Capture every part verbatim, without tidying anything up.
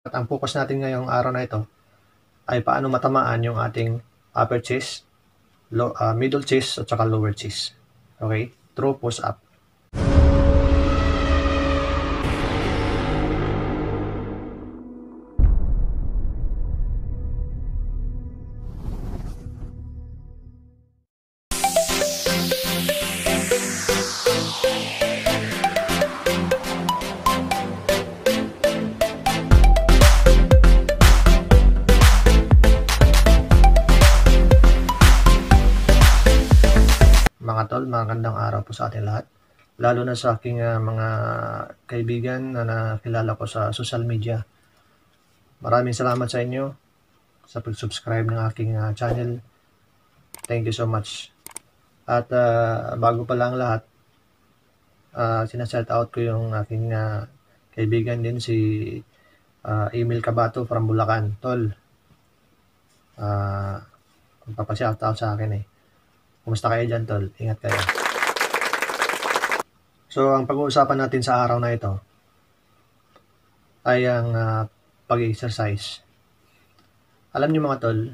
At ang focus natin ngayong araw na ito ay paano matamaan yung ating upper chest, low, uh, middle chest at saka lower chest. Okay? Through push up. Mga tol, magandang araw po sa ating lahat. Lalo na sa aking uh, mga kaibigan na nakilala ko sa social media. Maraming salamat sa inyo sa pag-subscribe ng aking uh, channel. Thank you so much. At uh, bago pa lang lahat, uh, sinashout out ko yung aking uh, kaibigan din si uh, Emil Cabato from Bulacan. Tol, uh, magpapashout out sa akin eh. Kumusta kayo dyan, tol? Ingat kayo. So, ang pag-uusapan natin sa araw na ito ay ang uh, pag-exercise. Alam niyo mga tol,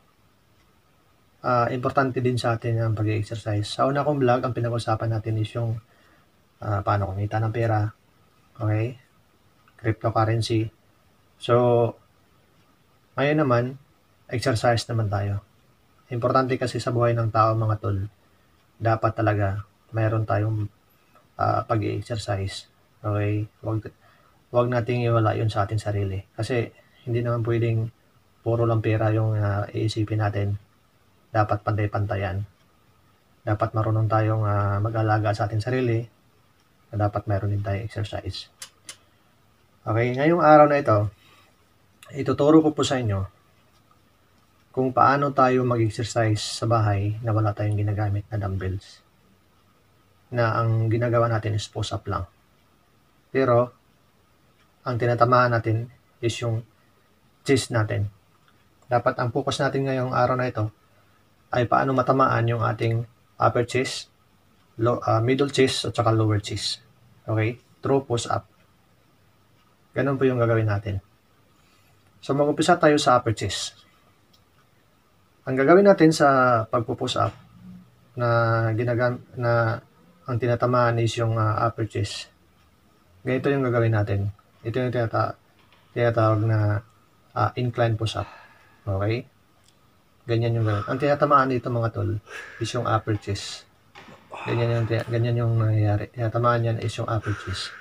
uh, importante din sa atin ang pag-exercise. Sa una kong vlog, ang pinag-uusapan natin is yung uh, paano kumita ng pera. Okay? Cryptocurrency. So, ngayon naman, exercise naman tayo. Importante kasi sa buhay ng tao mga tol, dapat talaga mayroon tayong uh, pag-i-exercise. Okay? Wag, wag nating iwala yun sa ating sarili. Kasi hindi naman pwedeng puro lang pera yung uh, iisipin natin. Dapat pantay-pantayan. Dapat marunong tayong uh, mag-alaga sa ating sarili. Dapat mayroon din tayong exercise. Okay? Ngayong araw na ito, ituturo ko po sa inyo kung paano tayo mag-exercise sa bahay na wala tayong ginagamit na dumbbells. Na ang ginagawa natin is push up lang. Pero, ang tinatamaan natin is yung chest natin. Dapat ang focus natin ngayong araw na ito ay paano matamaan yung ating upper chest, low, uh, middle chest at saka lower chest. Okay? Through push up. Ganun po yung gagawin natin. So, mag-umpisa tayo sa upper chest. Ang gagawin natin sa pagpo-push up na ginagam na ang tinatamaan is yung uh, upper chest. Ganito yung gagawin natin. Ito yung tinata tinatawag na uh, incline push up. Okay? Ganyan yung gagawin. Ang tinatamaan dito mga tol is yung upper chest. Ganyan yung ganyan yung nangyayari. Tinatamaan yan is yung upper chest.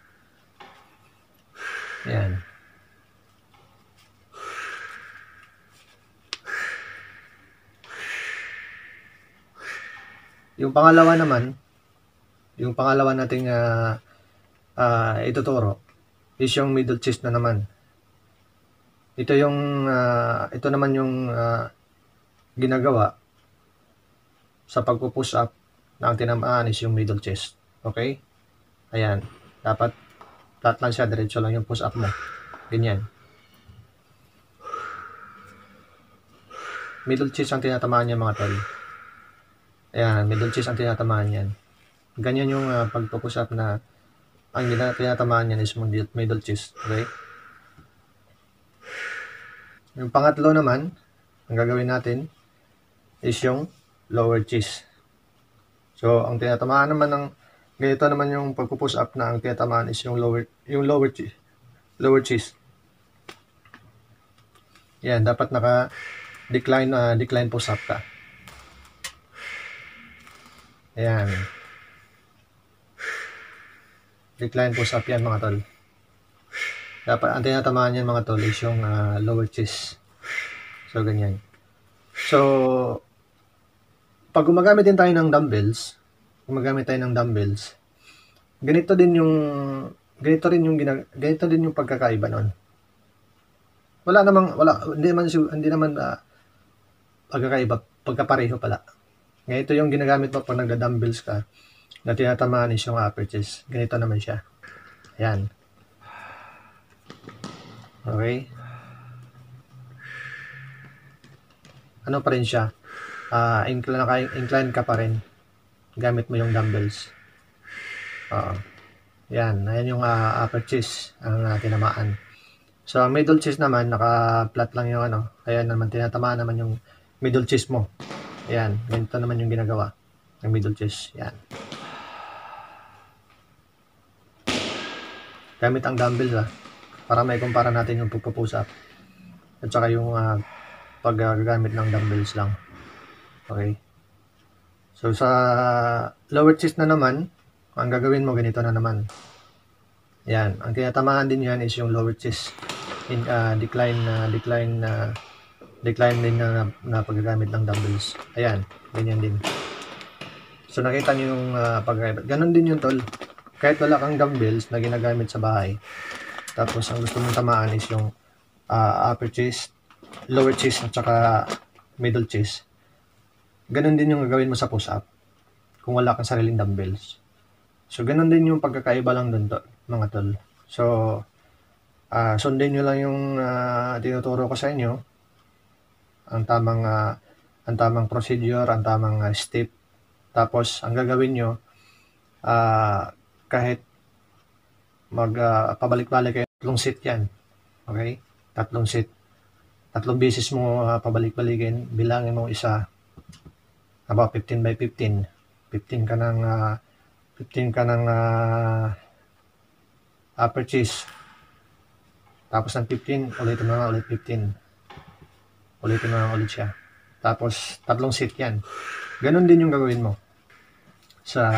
Yan. Yung pangalawa naman, yung pangalawa nating uh, uh, ituturo is yung middle chest na naman. Ito yung uh, ito naman yung uh, ginagawa sa pagpo-push up na ang tinamaan is yung middle chest. Okay? Ayan. Dapat flat lang siya, diretso lang yung push up mo. Ganyan. Middle chest ang tinatamaan niya mga tol. Ayan, middle chest ang tinatamaan yan. Ganyan yung uh, pagpo-push up na ang tinatamaan yan is middle chest. Okay? Yung pangatlo naman, ang gagawin natin is yung lower chest. So, ang tinatamaan naman ng ganito naman yung pagpo-push up na ang tinatamaan is yung lower yung lower chest. Lower chest. Yan, dapat naka decline uh, decline push up ka. Ayan. Decline push up yan mga tol. Dapat ang tinatamaan yan mga tol is yung uh, lower chest. So, ganyan. So, pag gumagamit din tayo ng dumbbells, gumagamit tayo ng dumbbells, ganito din yung ganito rin yung ginag ganito din yung pagkakaiba noon. Wala namang wala hindi naman hindi naman uh, pagkakaiba, pagkapareho pala. Ganito yung ginagamit mo pag nagda-dumbbells ka na tinatamaan is yung upper chest. Ganito naman siya. Ayan. Okay. Ano pa rin siya? Uh, incline, incline ka pa rin. Gamit mo yung dumbbells. Oo. Yan. Ayan yung uh, upper chest ang uh, tinamaan. Sa middle chest naman, naka-flat lang yung ano, kaya naman tinatamaan naman yung middle chest mo. Ayan, ganito naman yung ginagawa ng middle chest. Yan. Gamit ang dumbbells ah, para may kumpara natin yung pagpo-push up at saka yung uh, paggagamit ng dumbbells lang. Okay. So sa lower chest na naman, ang gagawin mo ganito na naman. Yan, ang tinatamaan din yan is yung lower chest in uh, decline na uh, decline na uh, decline din na, na paggagamit ng dumbbells. Ayan, ganyan din. So nakita niyo yung uh, paggagamit. Ganon din yung tol. Kahit wala kang dumbbells na ginagamit sa bahay, tapos ang gusto mong tamaan is yung uh, upper chest, lower chest at saka middle chest. Ganon din yung gagawin mo sa push-up kung wala kang sariling dumbbells. So ganon din yung pagkakaiba lang dun, tol, mga tol. So uh, sundin nyo lang yung uh, tinuturo ko sa inyo, ang tamang uh, ang tamang procedure, ang tamang uh, step. Tapos ang gagawin nyo, uh, kahit mag uh, pabalik-balik kayo, tatlong set yan. Okay? Tatlong set. Tatlong beses mo uh, pabalik-balikin, bilangin mo isa. About fifteen by fifteen. fifteen ka ng uh, fifteen ka ng uh, upper chest. Tapos ng fifteen, ulitin mo na ulit fifteen. Ulitin mo na ulit siya. Tapos tatlong set yan. Ganon din yung gagawin mo sa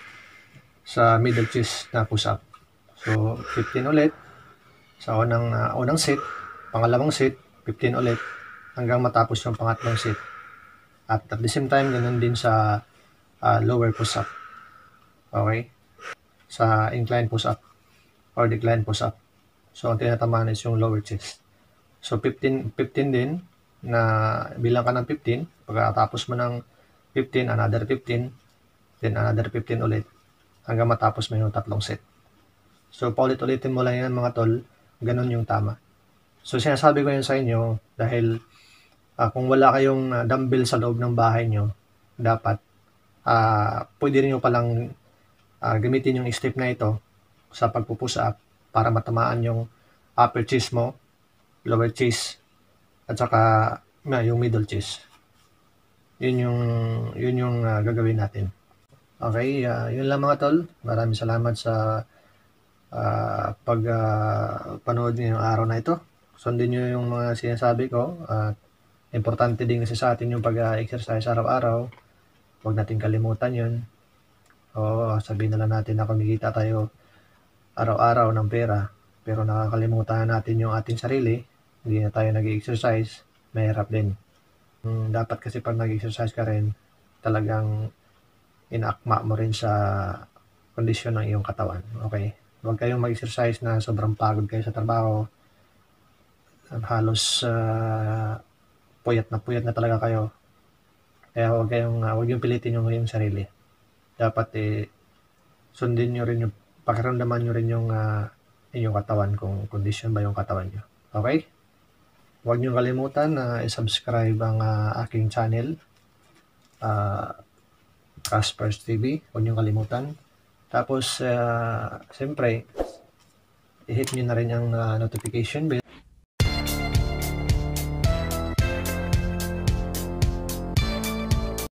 sa middle chest na push-up. So fifteen ulit sa unang uh, unang set, pangalawang set, fifteen ulit hanggang matapos yung pangatlong set. At at the same time, ganun din sa uh, lower push-up. Okay? Sa incline push-up or decline push-up. So ang tinatamaan is yung lower chest. So fifteen, fifteen din na bilang ka ng fifteen, pagkatapos mo ng fifteen, another fifteen, then another fifteen ulit hanggang matapos mo yung tatlong set. So paulit-ulitin mo lang yan mga tol, ganun yung tama. So sinasabi ko yan sa inyo dahil uh, kung wala kayong uh, dumbbell sa loob ng bahay nyo, dapat uh, pwede rin nyo palang uh, gamitin yung step na ito sa pagpupush up para matamaan yung upper chest mo, lower chest, at saka uh, yung middle chest. Yun yung, yun yung uh, gagawin natin. Okay, uh, yun lang mga tol. Maraming salamat sa uh, pag uh, panood niyo yung araw na ito. Sundin niyo yung mga sinasabi ko. At uh, importante din kasi sa atin yung pag-exercise araw-araw. Huwag natin kalimutan yun. Oo, sabihin na lang natin na kumikita tayo araw-araw ng pera. Pero nakakalimutan natin yung ating sarili. Hindi na tayo nag-exercise. Mahirap din. Hmm, dapat kasi pag nag-exercise ka rin, talagang inaakma mo rin sa kondisyon ng iyong katawan. Okay? Huwag kayong mag-exercise na sobrang pagod kayo sa trabaho. Halos uh, puyat na puyat na talaga kayo. Kaya huwag kayong, uh, huwag yung pilitin yung iyong sarili. Dapat eh, sundin nyo rin yung, pakiramdaman nyo rin yung uh, inyong katawan, kung kondisyon ba yung katawan nyo. Okay? Huwag nyo kalimutan na uh, i-subscribe ang uh, aking channel. Uh, Caspers T V, huwag niyong kalimutan. Tapos, uh, siyempre, i-hit nyo na rin ang uh, notification bell